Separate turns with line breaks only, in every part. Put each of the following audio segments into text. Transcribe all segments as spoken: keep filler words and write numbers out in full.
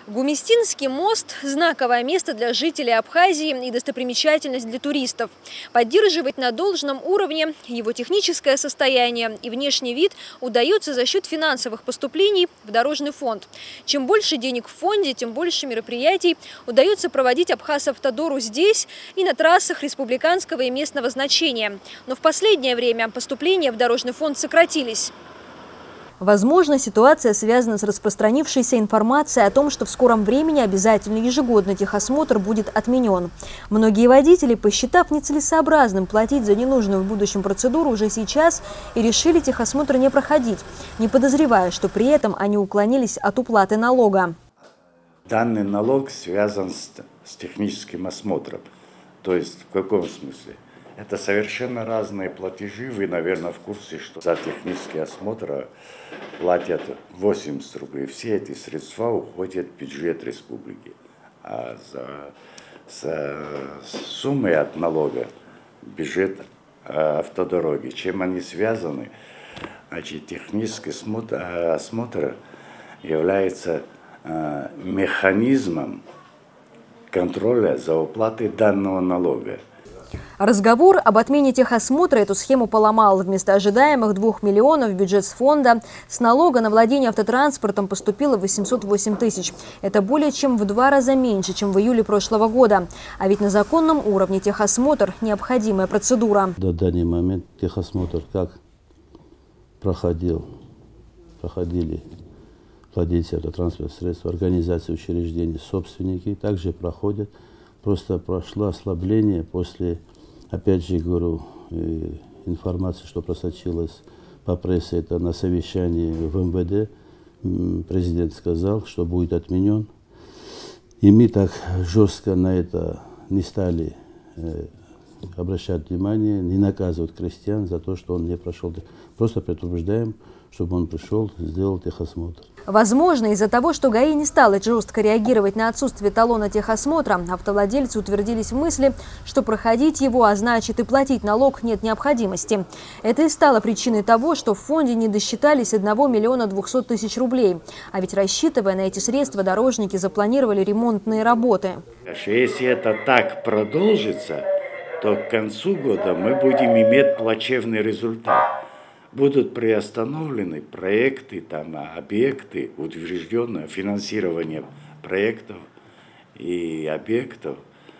Гумистинский мост – знаковое место для жителей Абхазии и достопримечательность для туристов. Поддерживать на должном уровне его техническое состояние и внешний вид удается за счет финансовых поступлений в дорожный фонд. Чем больше денег в фонде, тем больше мероприятий удается проводить Абхазавтодору здесь и на трассах республиканского и местного значения. Но в последнее время поступления в дорожный фонд сократились. Возможно, ситуация связана с распространившейся информацией о том, что в скором времени обязательный ежегодный техосмотр будет отменен. Многие водители, посчитав нецелесообразным платить за ненужную в будущем процедуру уже сейчас, и решили техосмотр не проходить, не подозревая, что при этом они уклонились от уплаты налога.
Данный налог связан с, с техническим осмотром. То есть в каком смысле? Это совершенно разные платежи. Вы, наверное, в курсе, что за технический осмотр платят восемьдесят рублей. Все эти средства уходят в бюджет республики. А за, за суммой от налога бюджет автодороги. Чем они связаны? Значит, технический осмотр, осмотр является э, механизмом контроля за уплатой данного налога.
Разговор об отмене техосмотра эту схему поломал. Вместо ожидаемых двух миллионов в бюджет фонда с налога на владение автотранспортом поступило восемьсот восемь тысяч. Это более чем в два раза меньше, чем в июле прошлого года. А ведь на законном уровне техосмотр – необходимая процедура.
До данный момент техосмотр как проходил, проходили владельцы автотранспортных средств, организации, учреждений, собственники, также проходят. Просто прошло ослабление после, опять же говорю, информации, что просочилась по прессе, это на совещании в эм вэ дэ. Президент сказал, что будет отменен. И мы так жестко на это не стали обращать внимание, не наказывать крестьян за то, что он не прошел. Просто предупреждаем, чтобы он пришел, сделал техосмотр.
Возможно, из-за того, что ГАИ не стала жестко реагировать на отсутствие талона техосмотра, автовладельцы утвердились в мысли, что проходить его, а значит и платить налог, нет необходимости. Это и стало причиной того, что в фонде не досчитались одного миллиона двухсот тысяч рублей. А ведь, рассчитывая на эти средства, дорожники запланировали ремонтные работы.
Если это так продолжится, то к концу года мы будем иметь плачевный результат. Будут приостановлены проекты, там, объекты, утвержденное финансирование проектов и объектов,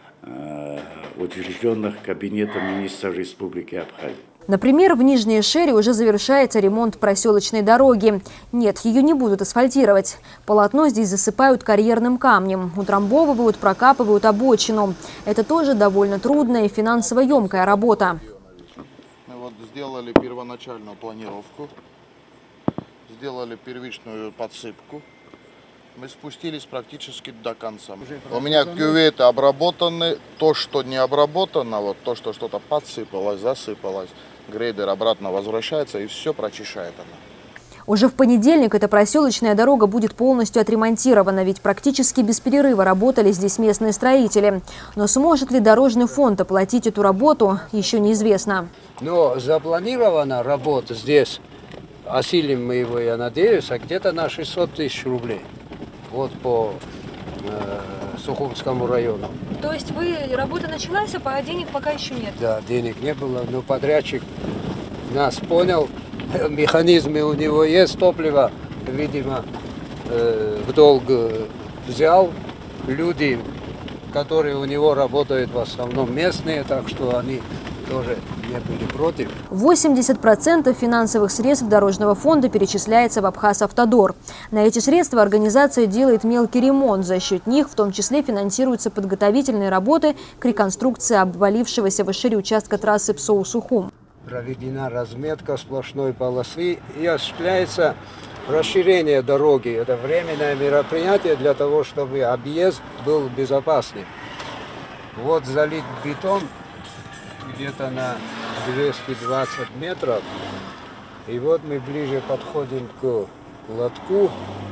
э, утвержденных Кабинетом министров Республики Абхазия.
Например, в Нижней Шере уже завершается ремонт проселочной дороги. Нет, ее не будут асфальтировать. Полотно здесь засыпают карьерным камнем, утрамбовывают, прокапывают обочину. Это тоже довольно трудная и финансово емкая работа.
Вот сделали первоначальную планировку, сделали первичную подсыпку. Мы спустились практически до конца. У меня кюветы обработаны, то, что не обработано, вот то, что что-то подсыпалось, засыпалось, грейдер обратно возвращается и все прочищает она.
Уже в понедельник эта проселочная дорога будет полностью отремонтирована, ведь практически без перерыва работали здесь местные строители. Но сможет ли дорожный фонд оплатить эту работу, еще неизвестно.
Но запланирована работа здесь, осилим мы его, я надеюсь, а где-то на шестьсот тысяч рублей. Вот по э, Сухумскому району.
То есть вы, работа началась, а денег пока еще нет?
Да, денег не было, но подрядчик нас понял. Механизмы у него есть, топливо, видимо, э, в долг взял. Люди, которые у него работают, в основном местные, так что они тоже не были против.
восемьдесят процентов финансовых средств дорожного фонда перечисляется в Абхазавтодор. На эти средства организация делает мелкий ремонт. За счет них в том числе финансируются подготовительные работы к реконструкции обвалившегося в Ишире участка трассы Псоу-Сухум.
Проведена разметка сплошной полосы и осуществляется расширение дороги. Это временное мероприятие для того, чтобы объезд был безопасным. Вот залит бетон где-то на двести двадцать метров. И вот мы ближе подходим к лотку.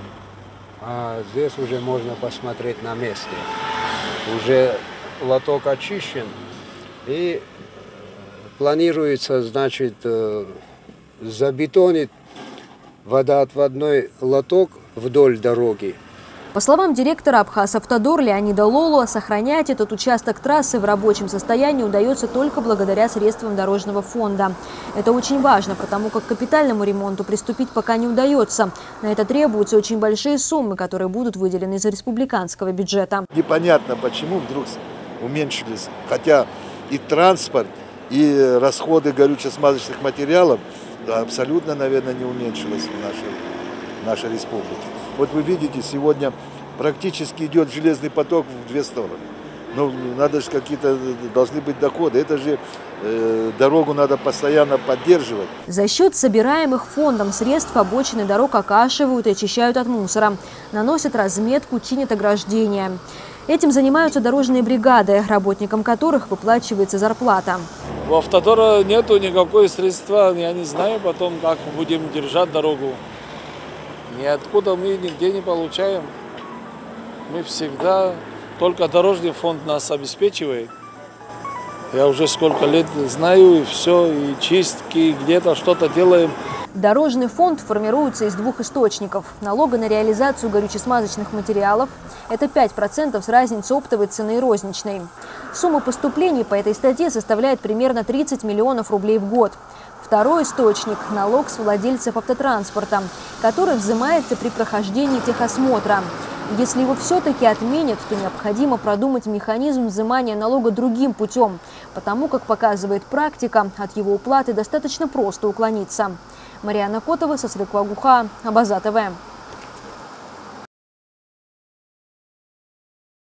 А здесь уже можно посмотреть на месте. Уже лоток очищен. И планируется, значит, забетонить водоотводной лоток вдоль дороги
По словам директора Абхазавтодор Леонида Лолу, сохранять этот участок трассы в рабочем состоянии удается только благодаря средствам дорожного фонда. Это очень важно, потому как к капитальному ремонту приступить пока не удается. На это требуются очень большие суммы, которые будут выделены из республиканского бюджета.
Непонятно, почему вдруг уменьшились, хотя и транспорт, и расходы горюче-смазочных материалов абсолютно, наверное, не уменьшилось в нашей, в нашей республике. Вот вы видите, сегодня практически идет железный поток в две стороны. Ну, надо же какие-то, должны быть доходы. Это же э, дорогу надо постоянно поддерживать.
За счет собираемых фондом средств обочины дорог окашивают и очищают от мусора. Наносят разметку, чинят ограждения. Этим занимаются дорожные бригады, работникам которых выплачивается зарплата.
У Автодора нету никакой средства, я не знаю потом, как будем держать дорогу. Ниоткуда мы нигде не получаем. Мы всегда, только дорожный фонд нас обеспечивает. Я уже сколько лет знаю, и все, и чистки, где-то что-то делаем.
Дорожный фонд формируется из двух источников. Налога на реализацию горюче-смазочных материалов – это пять процентов с разницы оптовой цены и розничной. Сумма поступлений по этой статье составляет примерно тридцать миллионов рублей в год. Второй источник – налог с владельцев автотранспорта, который взимается при прохождении техосмотра. Если его все-таки отменят, то необходимо продумать механизм взимания налога другим путем, потому как показывает практика, от его уплаты достаточно просто уклониться. Марьяна Котова, Сосрыква Гуха, Абаза ТВ.